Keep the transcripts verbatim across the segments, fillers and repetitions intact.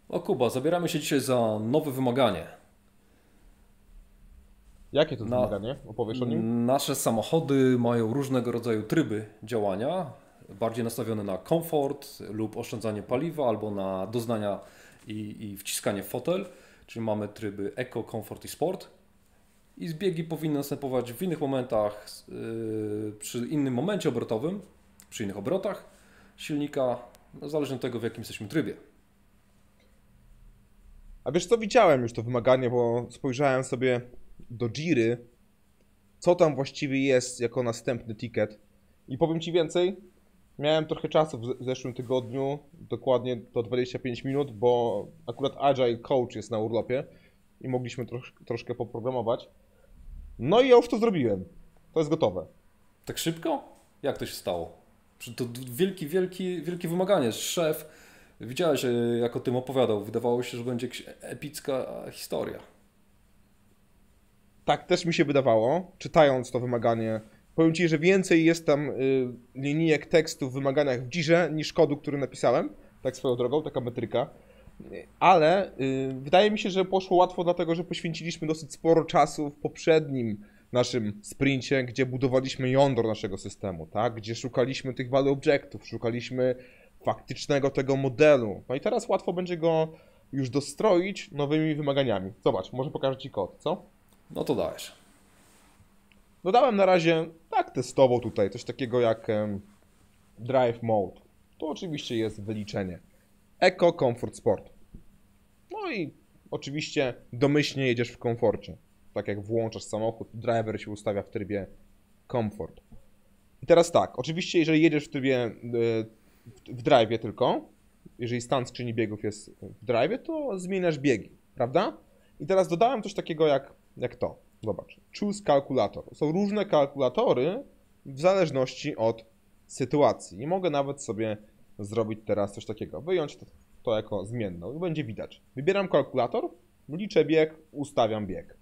O Kuba, zabieramy się dzisiaj za nowe wymaganie. Jakie to jest Na, wymaganie? Opowiesz o nim? nasze samochody mają różnego rodzaju tryby działania, bardziej nastawione na komfort lub oszczędzanie paliwa, albo na doznania i, i wciskanie w fotel, czyli mamy tryby Eco, Comfort i Sport. I zbiegi powinny następować w innych momentach, yy, przy innym momencie obrotowym, przy innych obrotach silnika, no, zależnie od tego, w jakim jesteśmy trybie. A wiesz co, widziałem już to wymaganie, bo spojrzałem sobie do Jiry, co tam właściwie jest jako następny ticket. I powiem ci więcej, miałem trochę czasu w z- w zeszłym tygodniu, dokładnie to dwadzieścia pięć minut, bo akurat Agile Coach jest na urlopie i mogliśmy trosz, troszkę poprogramować. No i ja już to zrobiłem. To jest gotowe. Tak szybko? Jak to się stało? Przecież to wielki, wielki, wielkie wymaganie. Szef, widziałeś, e, jak o tym opowiadał. Wydawało się, że będzie jakaś epicka historia. Tak też mi się wydawało, czytając to wymaganie. Powiem ci, że więcej jest tam y, linijek tekstu w wymaganiach w Jirze niż kodu, który napisałem. Tak swoją drogą, taka metryka. Y, Ale y, wydaje mi się, że poszło łatwo, dlatego że poświęciliśmy dosyć sporo czasu w poprzednim naszym sprincie, gdzie budowaliśmy jądro naszego systemu, tak? Gdzie szukaliśmy tych value objectów, szukaliśmy faktycznego tego modelu. No i teraz łatwo będzie go już dostroić nowymi wymaganiami. Zobacz, może pokażę ci kod, co? No to dajesz. Dodałem na razie tak testowo tutaj coś takiego jak em, Drive Mode. To oczywiście jest wyliczenie. Eco Comfort Sport. No i oczywiście domyślnie jedziesz w komforcie. Tak jak włączasz samochód, driver się ustawia w trybie Comfort. I teraz tak, oczywiście jeżeli jedziesz w trybie e, w, w drive'ie tylko, jeżeli stan skrzyni biegów jest w drive'ie, to zmieniasz biegi, prawda? I teraz dodałem coś takiego jak, jak to. Zobacz. Choose Calculator. Są różne kalkulatory w zależności od sytuacji. I mogę nawet sobie zrobić teraz coś takiego. Wyjąć to, to jako zmienną i będzie widać. Wybieram kalkulator, liczę bieg, ustawiam bieg.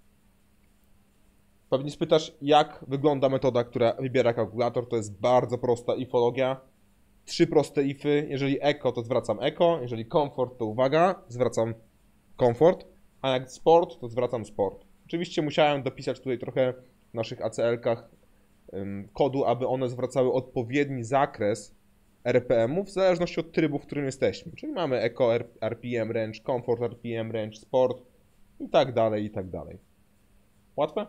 Pewnie spytasz, jak wygląda metoda, która wybiera kalkulator. To jest bardzo prosta ifologia. Trzy proste ify. Jeżeli eco, to zwracam eco. Jeżeli comfort, to uwaga, zwracam komfort. A jak sport, to zwracam sport. Oczywiście musiałem dopisać tutaj trochę w naszych A C L-kach ym, kodu, aby one zwracały odpowiedni zakres R P M-ów w zależności od trybu, w którym jesteśmy. Czyli mamy eco R P M range, comfort R P M range, sport i tak dalej, i tak dalej. Łatwe?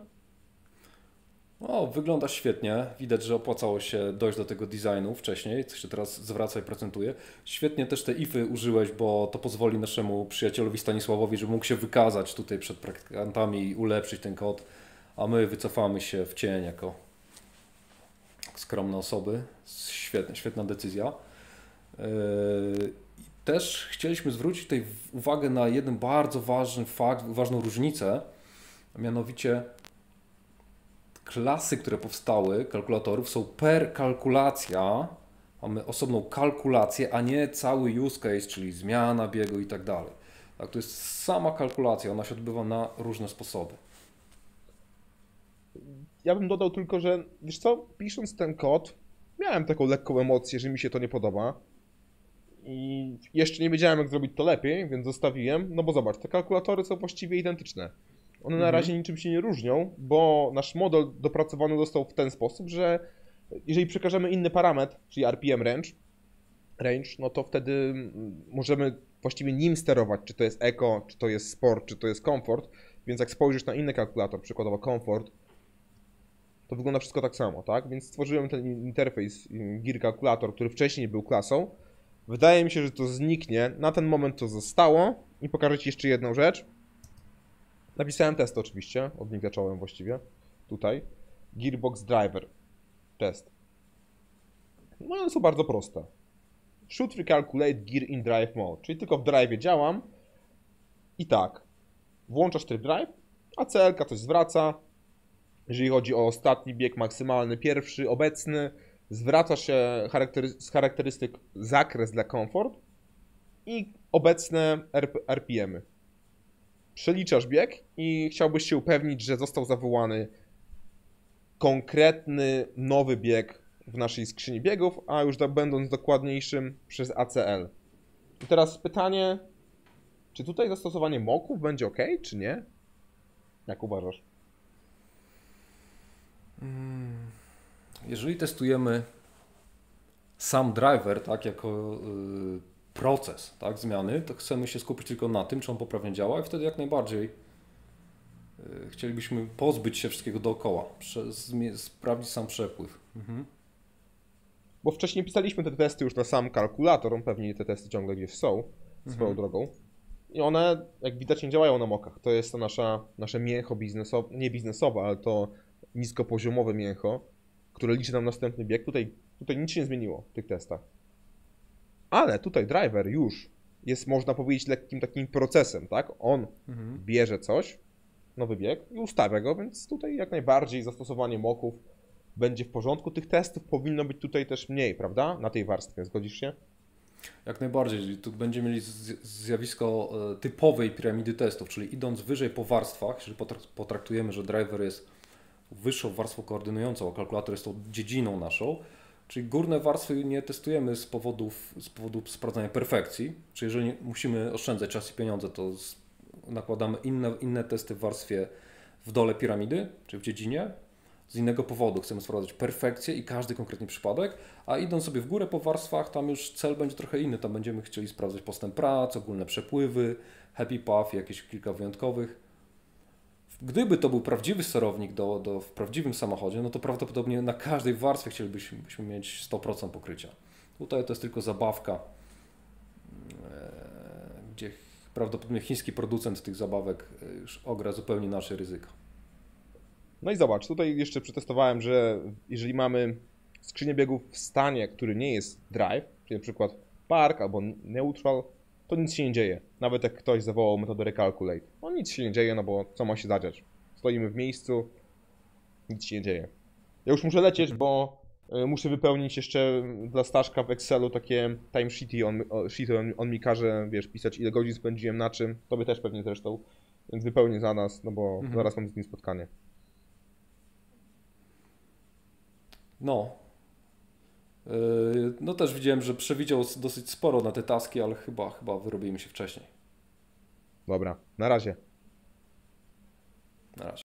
O, wygląda świetnie. Widać, że opłacało się dojść do tego designu wcześniej, co się teraz zwraca i procentuje. Świetnie też te ify użyłeś, bo to pozwoli naszemu przyjacielowi Stanisławowi, żeby mógł się wykazać tutaj przed praktykantami i ulepszyć ten kod, a my wycofamy się w cień jako skromne osoby. Świetna, świetna decyzja. Yy, Też chcieliśmy zwrócić tutaj uwagę na jeden bardzo ważny fakt, ważną różnicę, a mianowicie klasy, które powstały, kalkulatorów, są per kalkulacja. Mamy osobną kalkulację, a nie cały use case, czyli zmiana biegu i tak dalej. Tak, to jest sama kalkulacja, ona się odbywa na różne sposoby. Ja bym dodał tylko, że wiesz co, pisząc ten kod, miałem taką lekką emocję, że mi się to nie podoba. I jeszcze nie wiedziałem, jak zrobić to lepiej, więc zostawiłem. No bo zobacz, te kalkulatory są właściwie identyczne. One na Mhm. razie niczym się nie różnią, bo nasz model dopracowany został w ten sposób, że jeżeli przekażemy inny parametr, czyli R P M range, range, no to wtedy mm, możemy właściwie nim sterować, czy to jest eco, czy to jest sport, czy to jest comfort. Więc jak spojrzysz na inny kalkulator, przykładowo comfort, to wygląda wszystko tak samo, tak? Więc stworzyłem ten interfejs y, Gear Calculator, który wcześniej był klasą. Wydaje mi się, że to zniknie. Na ten moment to zostało. I pokażę Ci jeszcze jedną rzecz. Napisałem test oczywiście, od nich zacząłem właściwie. Tutaj. Gearbox Driver. Test. No one są bardzo proste. Should recalculate gear in drive mode. Czyli tylko w drive działam. I tak. Włączasz tryb drive, a C L-ka coś zwraca. Jeżeli chodzi o ostatni bieg maksymalny, pierwszy, obecny, zwraca się charaktery z charakterystyk zakres dla komfort i obecne R P M-y. Przeliczasz bieg i chciałbyś się upewnić, że został zawołany konkretny nowy bieg w naszej skrzyni biegów, a już będąc dokładniejszym przez A C L. I teraz pytanie, Czy tutaj zastosowanie moków będzie ok, czy nie? Jak uważasz? Jeżeli testujemy sam driver, tak, jako y, proces, tak, zmiany, to chcemy się skupić tylko na tym, czy on poprawnie działa i wtedy jak najbardziej y, chcielibyśmy pozbyć się wszystkiego dookoła, prze, zmie- sprawdzić sam przepływ. Mhm. Bo wcześniej pisaliśmy te testy już na sam kalkulator, pewnie te testy ciągle gdzieś są, swoją Mhm. drogą. I one, jak widać, nie działają na mokach. To jest to nasza, nasze mięcho biznesowe, nie biznesowe, ale to niskopoziomowe mięcho, które liczy nam następny bieg. Tutaj, tutaj nic się nie zmieniło w tych testach. Ale tutaj driver już jest, można powiedzieć, lekkim takim procesem, tak? On Mhm. bierze coś, nowy bieg i ustawia go, więc tutaj jak najbardziej zastosowanie moków będzie w porządku. Tych testów powinno być tutaj też mniej, prawda? Na tej warstwie, zgodzisz się? Jak najbardziej, jeżeli tu będziemy mieli z- zjawisko e, typowej piramidy testów, czyli idąc wyżej po warstwach, jeżeli potrak- potraktujemy, że driver jest wyższą warstwą koordynującą, a kalkulator jest tą dziedziną naszą, czyli górne warstwy nie testujemy z powodów, z powodu sprawdzania perfekcji, czyli jeżeli musimy oszczędzać czas i pieniądze, to z, nakładamy inne, inne testy w warstwie w dole piramidy, czyli w dziedzinie, z innego powodu chcemy sprawdzać perfekcję i każdy konkretny przypadek, a idąc sobie w górę po warstwach, tam już cel będzie trochę inny, tam będziemy chcieli sprawdzać postęp prac, ogólne przepływy, happy path, jakieś kilka wyjątkowych. Gdyby to był prawdziwy sterownik do, do, w prawdziwym samochodzie, no to prawdopodobnie na każdej warstwie chcielibyśmy byśmy mieć sto procent pokrycia. Tutaj to jest tylko zabawka, e, gdzie prawdopodobnie chiński producent tych zabawek już ogra zupełnie nasze ryzyko. No i zobacz, tutaj jeszcze przetestowałem, że jeżeli mamy skrzynię biegów w stanie, który nie jest drive, czyli na przykład park albo neutral, to nic się nie dzieje. Nawet jak ktoś zawołał metodę recalculate, no nic się nie dzieje, no bo co ma się zadziać? Stoimy w miejscu, nic się nie dzieje. Ja już muszę lecieć, bo y, muszę wypełnić jeszcze dla Staszka w Excelu takie timesheety, on, o, sheety, on, on mi każe, wiesz, pisać ile godzin spędziłem na czym, tobie też pewnie zresztą, więc wypełnię za nas, no bo Mhm. zaraz mam z nim spotkanie. No. Yy, No też widziałem, że przewidział dosyć sporo na te taski, ale chyba, chyba wyrobimy się wcześniej. Dobra, na razie. Na razie.